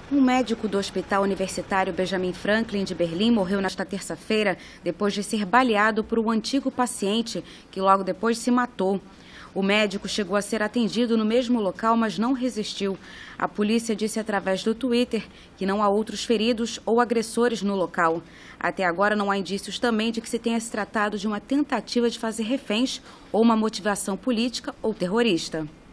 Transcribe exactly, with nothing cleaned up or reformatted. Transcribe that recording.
Um médico do Hospital Universitário Benjamin Franklin de Berlim morreu nesta terça-feira depois de ser baleado por um antigo paciente que logo depois se matou. O médico chegou a ser atendido no mesmo local, mas não resistiu. A polícia disse através do Twitter que não há outros feridos ou agressores no local. Até agora não há indícios também de que se tenha se tratado de uma tentativa de fazer reféns ou uma motivação política ou terrorista.